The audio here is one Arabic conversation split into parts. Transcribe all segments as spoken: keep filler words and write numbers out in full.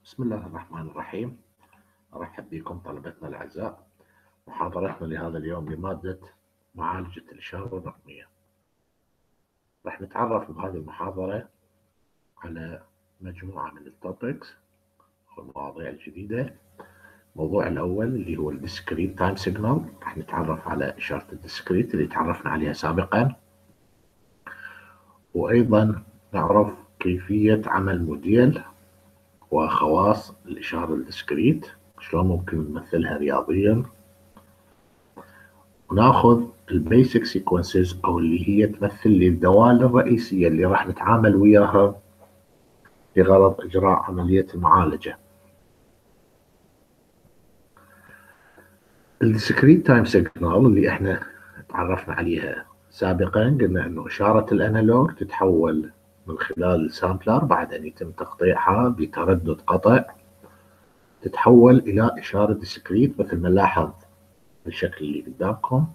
بسم الله الرحمن الرحيم. أرحب بكم طلبتنا الأعزاء. محاضرتنا لهذا اليوم لمادة معالجة الإشارة الرقمية. راح نتعرف بهذه المحاضرة على مجموعة من التوبكس أو المواضيع الجديدة. الموضوع الأول اللي هو الديسكريت تايم سيجنال، راح نتعرف على إشارة الديسكريت اللي تعرفنا عليها سابقا، وأيضا نعرف كيفية عمل موديل وخواص الإشارة الديسكريت، شلون ممكن نمثلها رياضيا، وناخذ البيسك سيكونسز او اللي هي تمثل لي الدوال الرئيسيه اللي راح نتعامل وياها لغرض اجراء عمليه المعالجه. الديسكريت تايم سيجنال اللي احنا تعرفنا عليها سابقا، قلنا انه اشاره الانالوج تتحول من خلال السامبلر بعد ان يتم تقطيعها بتردد قطع، تتحول الى اشاره ديسكريت مثل ما نلاحظ بالشكل اللي قدامكم.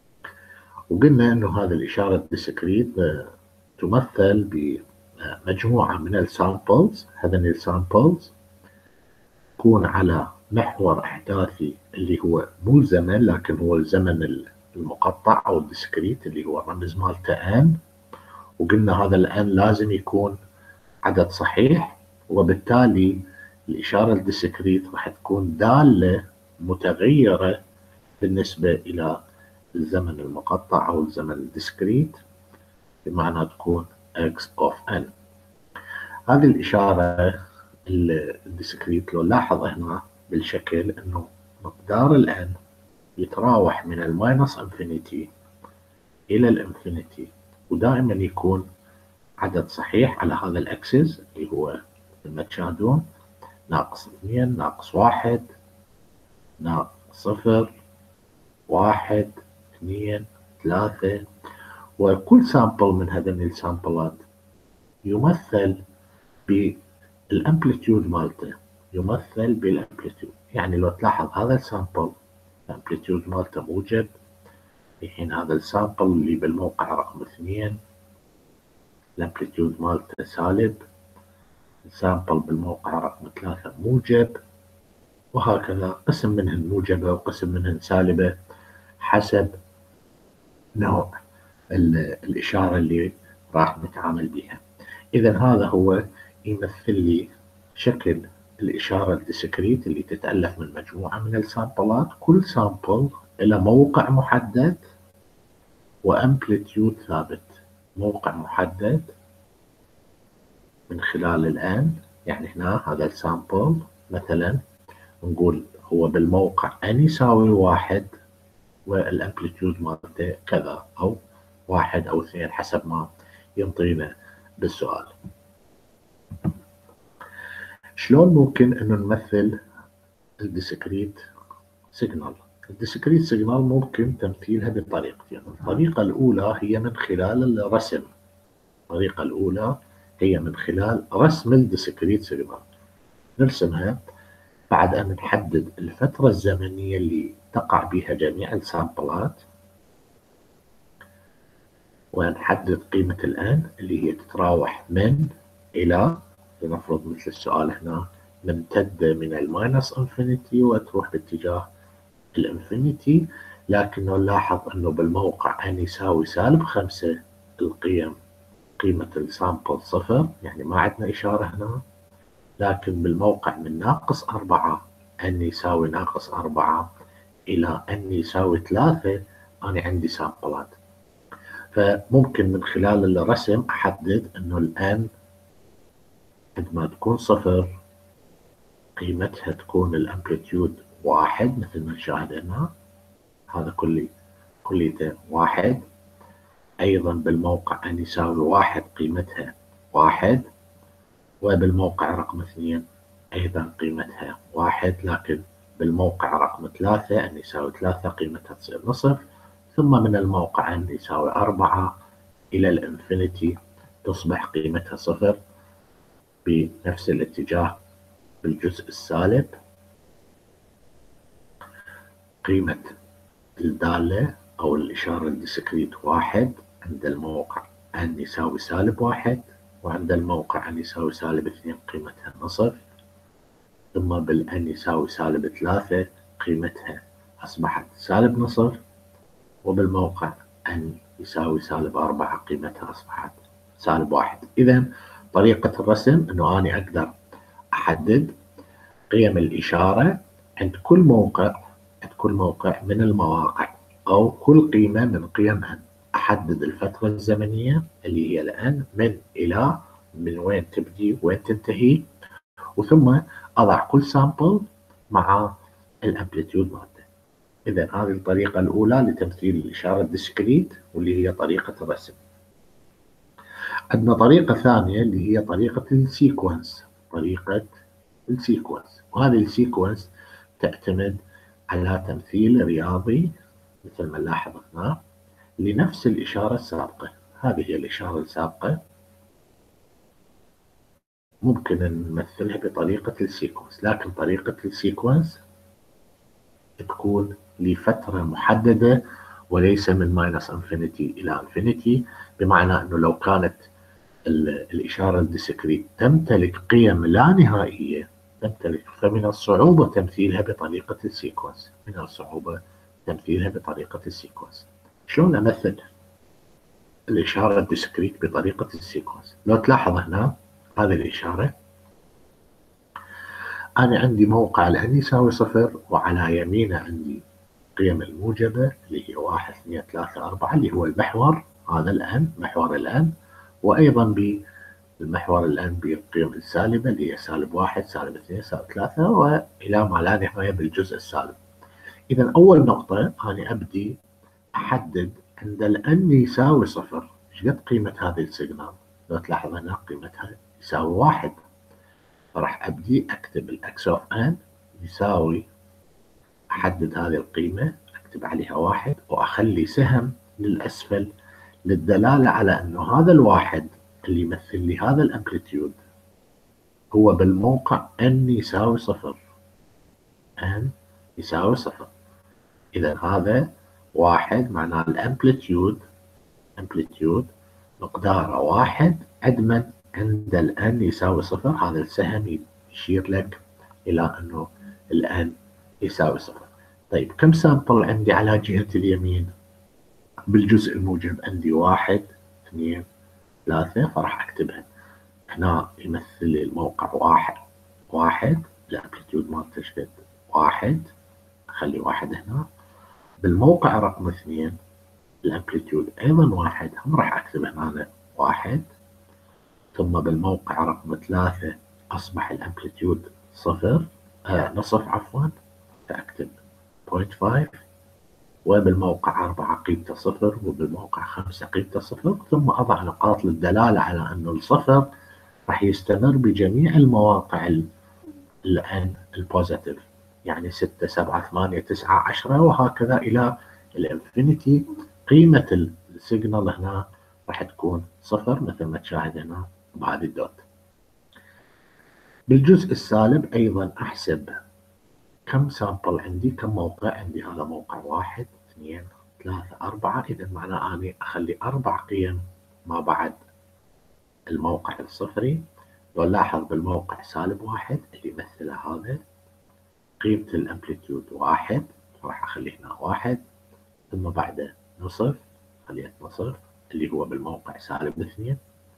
وقلنا انه هذه الاشاره الديسكريت تمثل بمجموعة من السامبلز. هذين السامبلز تكون على محور احداثي اللي هو مو الزمن، لكن هو الزمن المقطع او الديسكريت اللي هو الرمز مالته ان. وقلنا هذا الان لازم يكون عدد صحيح، وبالتالي الاشارة الديسكريت راح تكون دالة متغيرة بالنسبة الى الزمن المقطع او الزمن الديسكريت، بمعنى تكون x of n. هذه الإشارة الديسكريت لو نلاحظ هنا بالشكل أنه مقدار الآن يتراوح من الماينس انفينيتي إلى الانفينيتي، ودائما يكون عدد صحيح على هذا الأكسس اللي هو مثل ما تشاهدون ناقص اثنين، ناقص واحد، ناقص صفر، واحد، اثنين، ثلاثة. وكل سامبل من هذين السامبلات يمثل بالامبليتيود مالته، يمثل بالامبليتيود. يعني لو تلاحظ هذا السامبل الامبليتيود مالته موجب، في حين هذا السامبل اللي بالموقع رقم اثنين الامبليتيود مالته سالب، السامبل بالموقع رقم ثلاثة موجب، وهكذا قسم منهن موجبة وقسم منهن سالبة حسب نوع الإشارة اللي راح نتعامل بها. إذا هذا هو يمثل لي شكل الإشارة الديسكريت اللي تتألف من مجموعة من السامبلات، كل سامبل إلى موقع محدد وأمبليتيود ثابت. موقع محدد من خلال الآن، يعني هنا هذا السامبل مثلا نقول هو بالموقع n يساوي واحد والأمبليتيود مالته كذا، أو واحد أو اثنين حسب ما ينطينا بالسؤال. شلون ممكن انه نمثل الديسكريت سيجنال؟ الديسكريت سيجنال ممكن تمثيلها بطريقتين. الطريقة الأولى هي من خلال الرسم. الطريقة الأولى هي من خلال رسم الديسكريت سيجنال. نرسمها بعد أن نحدد الفترة الزمنية اللي تقع بها جميع السامبلات، ونحدد قيمة الآن اللي هي تتراوح من إلى، لنفرض مثل السؤال هنا ممتدة من الماينس انفينيتي وتروح باتجاه الانفينيتي، لكن نلاحظ انه بالموقع n يساوي سالب خمسة القيم قيمة السامبل صفر، يعني ما عندنا إشارة هنا. لكن بالموقع من ناقص أربعة n يساوي ناقص أربعة إلى n يساوي ثلاثة أنا عندي سامبلات. فممكن من خلال الرسم أحدد أنه الآن عندما تكون صفر قيمتها تكون الأمبليتيود واحد مثل ما نشاهد هنا، هذا كلي كليته واحد. أيضا بالموقع n يساوي واحد قيمتها واحد، وبالموقع رقم اثنين أيضا قيمتها واحد، لكن بالموقع رقم ثلاثة n يساوي ثلاثة قيمتها تصير نصف، ثم من الموقع n يساوي أربعة إلى الانفينيتي تصبح قيمتها صفر بنفس الاتجاه بالجزء السالب. قيمة الدالة أو الإشارة الديسكريت واحد عند الموقع n يساوي سالب واحد، وعند الموقع n يساوي سالب اثنين قيمتها نصف. ثم بالأن يساوي سالب ثلاثة قيمتها أصبحت سالب نصف، وبالموقع أن يساوي سالب أربعة قيمتها أصبحت سالب واحد. إذا طريقة الرسم أنه أنا أقدر أحدد قيم الإشارة عند كل موقع عند كل موقع من المواقع، أو كل قيمة من قيم أن أحدد الفترة الزمنية اللي هي الآن من إلى، من وين تبدي وين تنتهي، وثم أضع كل سامبل مع الأمبليتيود مالته. إذا هذه الطريقة الأولى لتمثيل الإشارة الديسكريت واللي هي طريقة الرسم. عندنا طريقة ثانية اللي هي طريقة السيكونس. طريقة السيكونس، وهذه السيكونس تعتمد على تمثيل رياضي مثل ما نلاحظ هنا لنفس الإشارة السابقة. هذه هي الإشارة السابقة، ممكن نمثلها بطريقة السيكونس، لكن طريقة السيكونس تكون لفترة محددة وليس من ماينس انفينيتي إلى انفينيتي، بمعنى أنه لو كانت الإشارة الديسكريت تمتلك قيم لا نهائية تمتلك فمن الصعوبة تمثيلها بطريقة السيكونس. من الصعوبة تمثيلها بطريقة السيكونس. شلون أمثل الإشارة الديسكريت بطريقة السيكونس؟ لو تلاحظ هنا هذه الإشارة، أنا عندي موقع الآن يساوي صفر، وعلى يمينه عندي قيم الموجبة اللي هي واحد اثنين ثلاثة أربعة اللي هو المحور، هذا الآن محور الآن، وأيضا بالمحور الآن بالقيم السالبة اللي هي سالب واحد سالب اثنين سالب ثلاثة وإلى ما لا نهاية بالجزء السالب. إذا أول نقطة أنا أبدي أحدد عند الأن يساوي صفر ايش قد قيمة هذه السيجنال. لو تلاحظ هنا قيمتها يساوي واحد، فراح أبدي أكتب الأكس أوف أن يساوي، أحدد هذه القيمة أكتب عليها واحد، وأخلي سهم للأسفل للدلالة على أنه هذا الواحد اللي يمثل لي هذا الأمبليتيود هو بالموقع أن يساوي صفر. أن يساوي صفر. إذا هذا واحد معناه الأمبليتيود أمبليتيود مقداره واحد عندما عند الآن يساوي صفر. هذا السهم يشير لك إلى أنه الآن يساوي صفر. طيب كم سامبل عندي على جهة اليمين؟ بالجزء الموجب عندي واحد اثنين ثلاثة، فراح أكتبها هنا يمثل لي الموقع واحد واحد الأمبليتيود مالته شقد واحد، أخلي واحد هنا. بالموقع رقم اثنين الأمبليتيود أيضا واحد، هم راح أكتب هنا واحد. ثم بالموقع رقم ثلاثة أصبح الأمبليتيود صفر آه نصف عفوا، فأكتب بوينت فايف. وبالموقع أربعة قيمته صفر، وبالموقع خمسة قيمته صفر. ثم أضع نقاط للدلالة على أنه الصفر راح يستمر بجميع المواقع الآن البوزيتيف، يعني ستة سبعة ثمانية تسعة عشرة وهكذا إلى الانفينيتي. قيمة السيجنال هنا راح تكون صفر مثل ما تشاهد هنا بهذه الدوت. بالجزء السالب أيضا أحسب كم سامبل عندي، كم موقع عندي. هذا موقع واحد اثنين ثلاثة أربعة، إذا معناه أني أخلي أربع قيم ما بعد الموقع الصفري. لو نلاحظ بالموقع سالب واحد اللي يمثله هذا قيمة الأمبليتيود واحد، راح أخلي هنا واحد. ثم بعده نصف، خليت نصف اللي هو بالموقع سالب اثنين.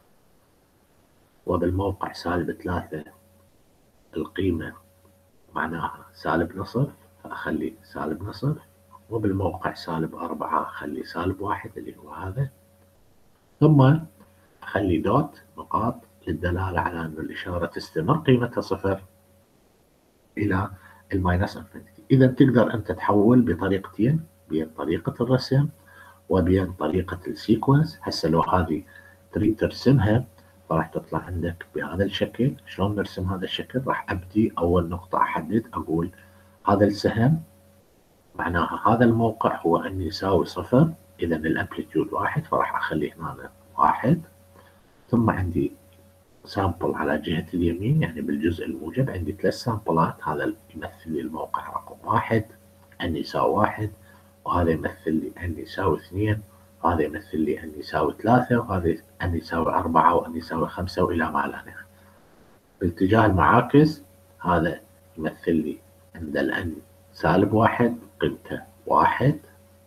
وبالموقع سالب ثلاثة القيمة معناها سالب نصف، فأخلي سالب نصف. وبالموقع سالب أربعة أخلي سالب واحد اللي هو هذا. ثم أخلي دوت نقاط للدلالة على أن الإشارة تستمر قيمتها صفر إلى الماينس انفينيتي. إذا تقدر أنت تحول بطريقتين، بين طريقة الرسم وبين طريقة السيكونس. هسه لو هذه تريد ترسمها فراح تطلع عندك بهذا الشكل. شلون نرسم هذا الشكل؟ راح أبدي أول نقطة أحدد أقول هذا السهم معناها هذا الموقع هو أن يساوي صفر، إذا الأمبليتيود واحد، فراح أخلي هنا واحد. ثم عندي سامبل على جهة اليمين يعني بالجزء الموجب عندي ثلاث سامبلات، هذا يمثل لي الموقع رقم واحد أن يساوي واحد، وهذا يمثل لي أن يساوي اثنين، وهذا يمثل لي أن يساوي ثلاثة، وهذا أن يساوي أربعة، وأن يساوي خمسة، وإلى ما لا نهاية. باتجاه المعاكس هذا يمثل لي عند الان سالب واحد قيمته واحد،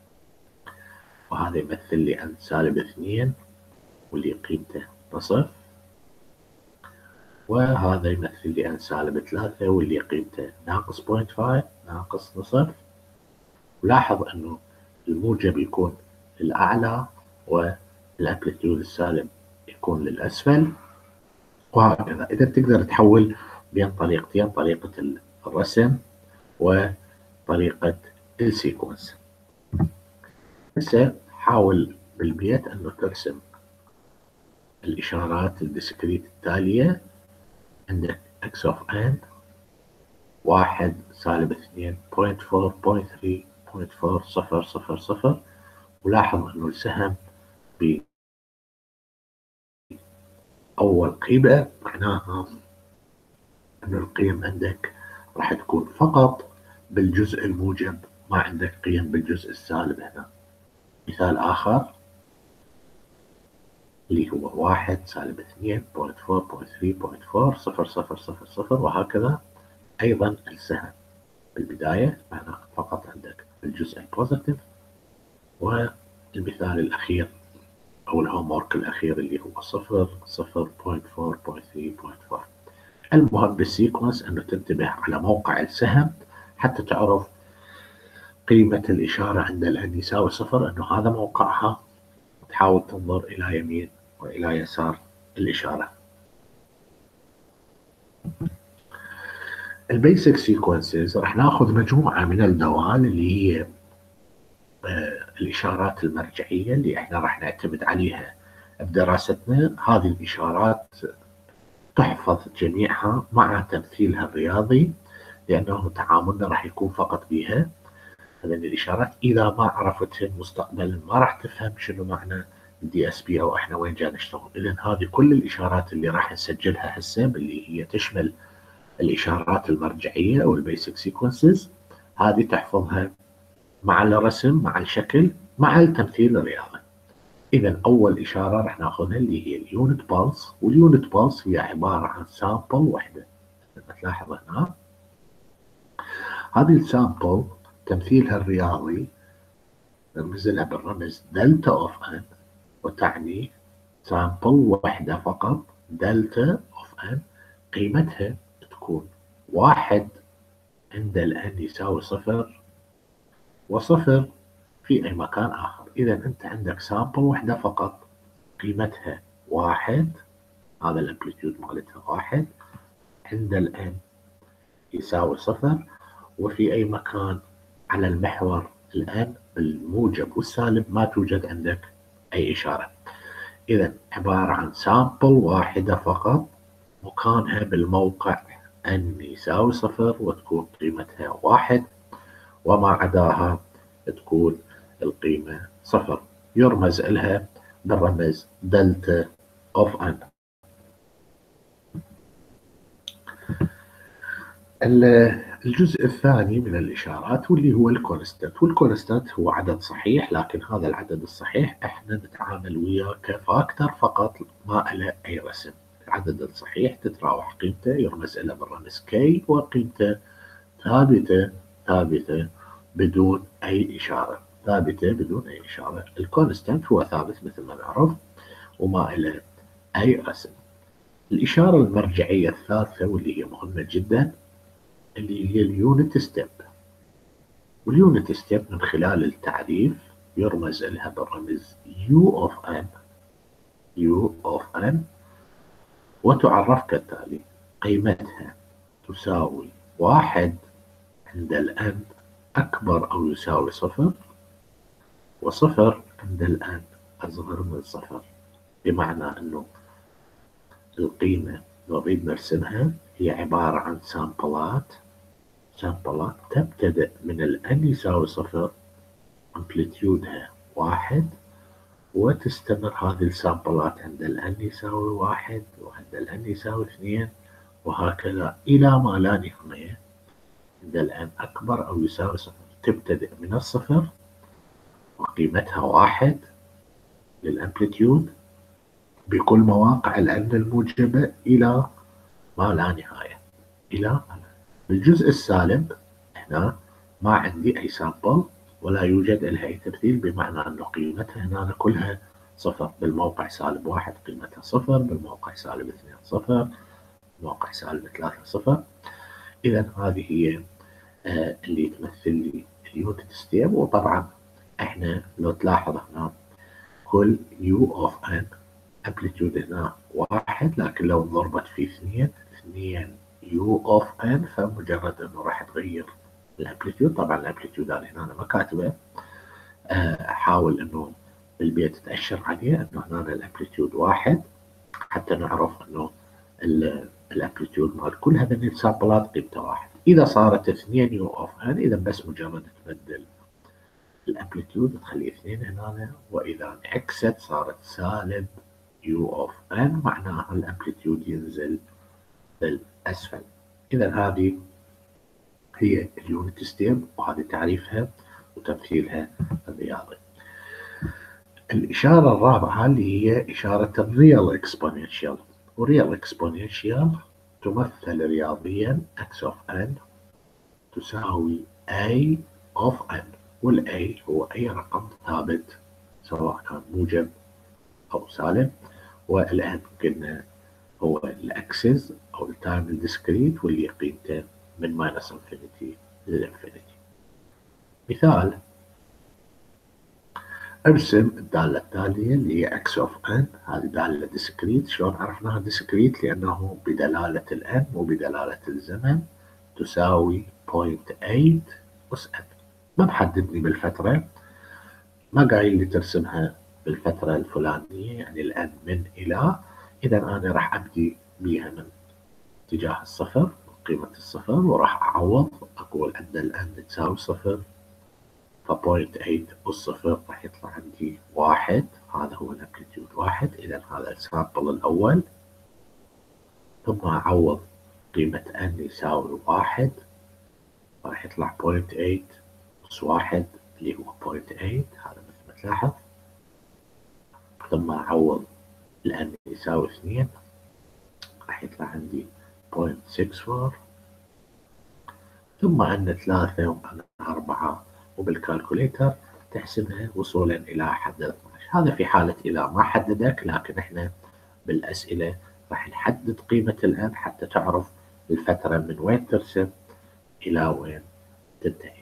وهذا يمثل لي عند سالب اثنين واللي قيمته نصف، وهذا يمثل لي عند سالب ثلاثة واللي قيمته ناقص بوينت فايف ناقص نصف. ولاحظ انه الموجب يكون للأعلى والامبليتيود السالب يكون للأسفل، وهكذا. إذا تقدر تحول بين طريقتين، طريقة الرسم وطريقة السيكونس. هسه حاول بالبيت أنه ترسم الإشارات الديسكريت التالية. عندك x of n واحد سالب اثنين بوينت فور بوينت ثري بوينت فور صفر صفر صفر، ولاحظ أنه السهم بأول قيمة معناها أن القيم عندك راح تكون فقط بالجزء الموجب، ما عندك قيم بالجزء السالب هنا. مثال آخر اللي هو واحد سالب اثنين بوينت فور بوينت ثري بوينت فور صفر صفر صفر صفر، وهكذا. أيضا السهم بالبداية معناه فقط عندك الجزء البوزيتيف. والمثال الأخير أو الهومورك الأخير اللي هو صفر صفر بوينت فور بوينت ثري بوينت فور. المهم بالسيكونس أنه تنتبه على موقع السهم حتى تعرف قيمة الإشارة عند الأن يساوي صفر أنه هذا موقعها، تحاول تنظر إلى يمين وإلى يسار الإشارة. البيسك سيكونسز راح ناخذ مجموعة من الدوال اللي هي آه الإشارات المرجعية اللي احنا راح نعتمد عليها بدراستنا. هذه الإشارات تحفظ جميعها مع تمثيلها الرياضي، لأنه تعاملنا راح يكون فقط بها. هذه الإشارات إذا ما عرفتها مستقبلا ما راح تفهم شنو معنى الدي اس بي أو احنا وين جاي نشتغل. إذن هذه كل الإشارات اللي راح نسجلها هسه اللي هي تشمل الإشارات المرجعية أو البيسك سيكونسز، هذه تحفظها مع الرسم مع الشكل مع التمثيل الرياضي. إذا أول إشارة راح ناخذها اللي هي اليونت بالس، واليونت بالس هي عبارة عن سامبل وحدة. تلاحظ هنا هذه السامبل تمثيلها الرياضي نرمز لها بالرمز دلتا اوف ان، وتعني سامبل وحدة فقط. دلتا اوف ان قيمتها تكون واحد عند الان يساوي صفر، وصفر في اي مكان اخر. اذا انت عندك سامبل وحدة فقط قيمتها واحد، هذا الامبليتيود مالتها واحد عند الان يساوي صفر، وفي اي مكان على المحور الان الموجب والسالب ما توجد عندك اي اشارة. اذا عبارة عن سامبل واحدة فقط مكانها بالموقع ان يساوي صفر وتكون قيمتها واحد، وما عداها تكون القيمة صفر. يرمز لها بالرمز دلتا اوف ان. الجزء الثاني من الإشارات واللي هو الكونستانت، والكونستانت هو عدد صحيح، لكن هذا العدد الصحيح احنا نتعامل وياه كفاكتور فقط ما له أي رسم. العدد الصحيح تتراوح قيمته يرمز له بالرمز كي، وقيمته ثابتة ثابتة بدون أي إشارة، ثابتة بدون أي إشارة. الكونستانت هو ثابت مثل ما نعرف وما له أي رسم. الإشارة المرجعية الثالثة واللي هي مهمة جدا اللي هي اليونت ستيب. واليونت ستيب من خلال التعريف يرمز لها بالرمز يو اوف ان، يو اوف ان، وتعرف كالتالي: قيمتها تساوي واحد عند الان اكبر او يساوي صفر، وصفر عند الان اصغر من صفر. بمعنى انه القيمة نريد نرسمها هي عبارة عن سامبلات، سامبلات تبتدأ من الان يساوي صفر امبليتيودها واحد، وتستمر هذه السامبلات عند الان يساوي واحد وعند الان يساوي اثنين، وهكذا إلى ما لا نهاية. عند الان أكبر أو يساوي صفر تبتدأ من الصفر وقيمتها واحد للامبليتيود بكل مواقع الان الموجبة إلى ما لا نهاية، إلى ما لا. بالجزء السالب هنا ما عندي أي سامبل ولا يوجد لها أي تمثيل، بمعنى أنه قيمتها هنا كلها صفر. بالموقع سالب واحد قيمتها صفر، بالموقع سالب اثنين صفر، بالموقع سالب ثلاثة صفر. إذا هذه هي آه اللي تمثل لي اليونت ستيب. وطبعا احنا لو تلاحظ هنا كل يو اوف ان امبليتيود هنا واحد، لكن لو ضربت في اثنين اثنين يو اوف ان، فمجرد انه راح تغير الامبليتيود. طبعا الامبليتيود هنا انا ما كاتبه، احاول انه بالبيت تاشر عليه انه هنا الامبليتيود واحد، حتى نعرف انه الامبليتيود مال كل هذه السامبلات قيمته واحد. اذا صارت اثنين يو اوف ان، اذا بس مجرد تبدل الامبليتيود تخلي اثنين هنا، واذا انعكست صارت سالب يو اوف ان، معناها الامبليتيود ينزل بالاسفل. اذا هذه هي اليونت ستيب، وهذه تعريفها وتمثيلها الرياضي. الإشارة الرابعة اللي هي إشارة الريال اكسبوننشال. والريال اكسبوننشال تمثل رياضيا x of n تساوي a of n، والa هو أي رقم ثابت سواء كان موجب أو سالب، والان قلنا هو الاكسس أو التايم الديسكريت، واللي قيمته من ماينس انفينيتي للانفينيتي. مثال: ارسم الدالة التالية اللي هي x of n. هذه دالة ديسكريت. شلون عرفناها ديسكريت؟ لأنه بدلالة الان مو بدلالة الزمن. تساوي صفر فاصلة ثمانية أس n. ما محددني بالفترة، ما قايل لي ترسمها بالفترة الفلانية، يعني الان من إلى. إذا أنا راح أبدي بيها من اتجاه الصفر، قيمة الصفر، وراح أعوض أقول أن الان تساوي صفر، فبوينت ثمانية أس صفر راح يطلع عندي واحد. هذا هو الامبليتيود واحد. إذا هذا السامبل الأول، ثم أعوض قيمة n يساوي واحد، راح يطلع بوينت ثمانية أس واحد اللي هو بوينت ثمانية، هذا مثل ما تلاحظ. ثم أعوض الان يساوي اثنين، راح يطلع عندي بوينت ستة أربعة، ثم عندنا ثلاثة وعندنا أربعة، وبالكالكوليتر تحسبها وصولا إلى حد اثني عشر. هذا في حالة إذا ما حددك، لكن إحنا بالأسئلة راح نحدد قيمة الآن حتى تعرف الفترة من وين ترسم إلى وين تنتهي.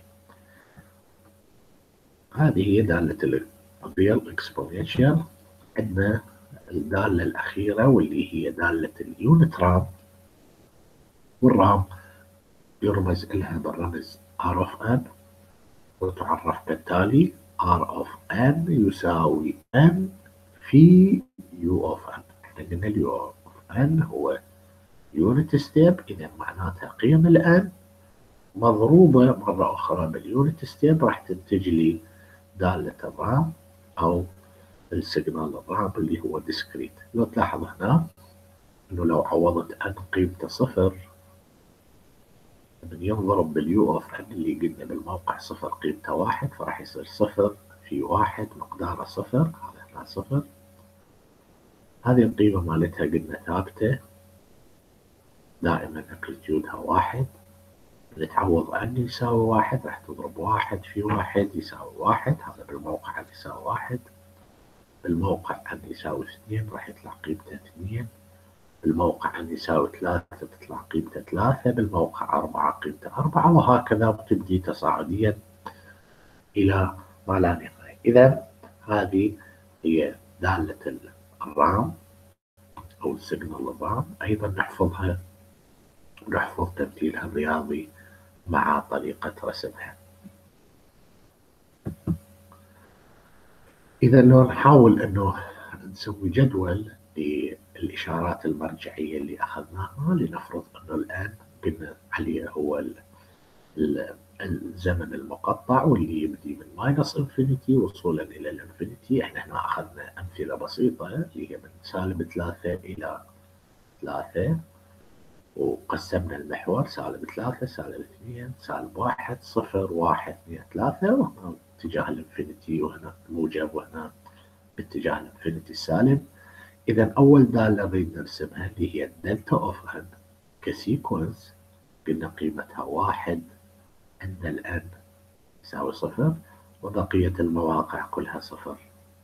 هذه هي دالة الريال اكسبوننشال. عندنا الدالة الأخيرة واللي هي دالة اليونت رام. والرام يرمز لها بالرمز R of n، وتعرف بالتالي R of n يساوي n في U of n. احنا قلنا ال U of n هو يونت ستيب، إذا معناتها قيم الآن مضروبة مرة أخرى باليونت ستيب راح تنتج لي دالة الرام أو السيجنال الرام اللي هو ديسكريت. لو تلاحظ هنا إنه لو عوضت n قيمته صفر، من ينضرب باليو اوف ان اللي قلنا بالموقع صفر قيمته واحد، فراح يصير صفر في واحد مقداره صفر. هذا هنا صفر. هذه القيمة مالتها قلنا ثابتة دائما امبليتيودها واحد. نتعوض ان يساوي واحد، راح تضرب واحد في واحد يساوي واحد. هذا بالموقع ان يساوي واحد، بالموقع ان يساوي اثنين راح يطلع قيمته اثنين، بالموقع ان يساوي ثلاثة تطلع قيمته ثلاثة، بالموقع أربعة قيمته أربعة، وهكذا بتبدي تصاعديا إلى ما لا نهاية. إذا هذه هي دالة الرام أو السيجنال الرام. أيضا نحفظها ونحفظ تمثيلها الرياضي مع طريقة رسمها. إذا لو نحاول أنه نسوي جدول للإشارات المرجعية اللي أخذناها، لنفرض أنه الآن قلنا عليه هو الزمن المقطع واللي يبدي من ماينس انفينيتي وصولا إلى الانفينيتي. احنا هنا أخذنا أمثلة بسيطة اللي هي من سالب ثلاثة إلى ثلاثة، وقسمنا المحور سالب ثلاثة سالب اثنين سالب واحد صفر واحد اثنين ثلاثة، وهنا اتجاه الانفينيتي وهنا موجب وهنا باتجاه الانفينيتي السالب. إذا أول دالة نريد نرسمها اللي هي الدلتا أوف ان كسيكونس. قلنا قيمتها واحد، عند الآن يساوي صفر، وبقية المواقع كلها صفر.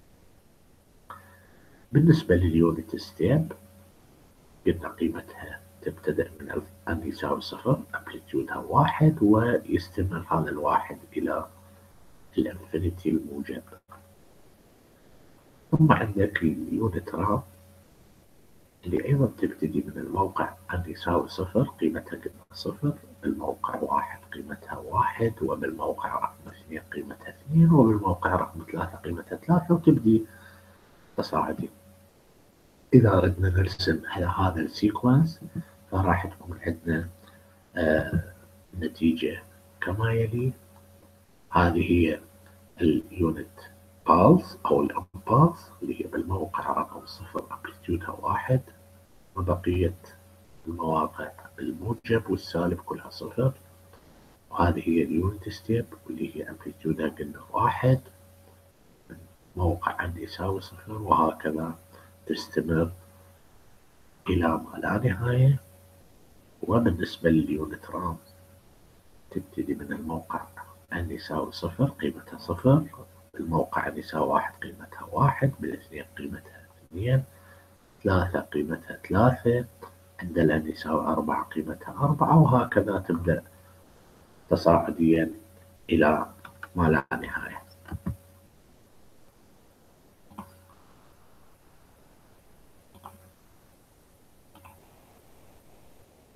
بالنسبة لليونت ستيب قلنا قيمتها تبتدأ من أن يساوي صفر، أمبليتيودها واحد، ويستمر هذا الواحد إلى الانفينيتي الموجب. ثم عندك اليونت رام اللي أيضا تبتدي من الموقع أن يساوي صفر، قيمتها قلنا صفر، بالموقع واحد قيمتها واحد، وبالموقع رقم اثنين قيمتها اثنين، وبالموقع رقم ثلاثة قيمتها ثلاثة، وتبدي تصاعدي. إذا أردنا نرسم على هذا السيكونس فراح تكون عندنا آه نتيجة كما يلي. هذه هي اليونت بالز أو الأمبالز اللي هي بالموقع رقم صفر أمبليتيودها واحد، وبقية المواقع الموجب والسالب كلها صفر. وهذه هي اليونت ستيب واللي هي أمبليتيودها قلنا واحد، موقع عندي يساوي صفر، وهكذا تستمر إلى ما لا نهاية. وبالنسبة لليونت رام تبتدي من الموقع أن يساوي صفر قيمتها صفر، بالموقع أن يساوي واحد قيمتها واحد، بالاثنين قيمتها اثنين، ثلاثة قيمتها ثلاثة، عند الأن يساوي أربعة قيمتها أربعة، وهكذا تبدأ تصاعديا إلى ما لا نهاية.